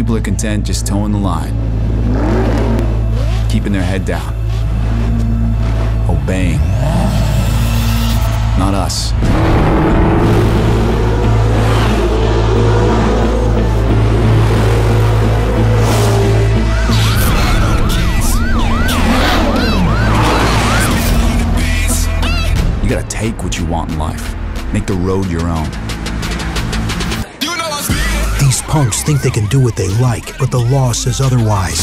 people are content just towing the line, keeping their head down, obeying. Not us. You gotta take what you want in life. Make the road your own. These punks think they can do what they like, but the law says otherwise.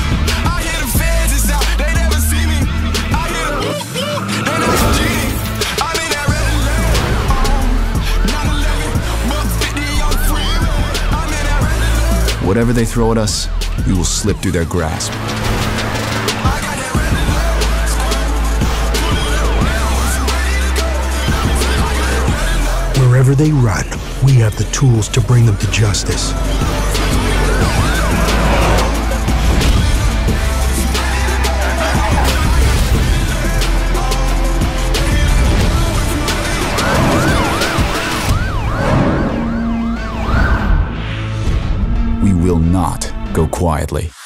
Whatever they throw at us, we will slip through their grasp. Wherever they run, we have the tools to bring them to justice. We will not go quietly.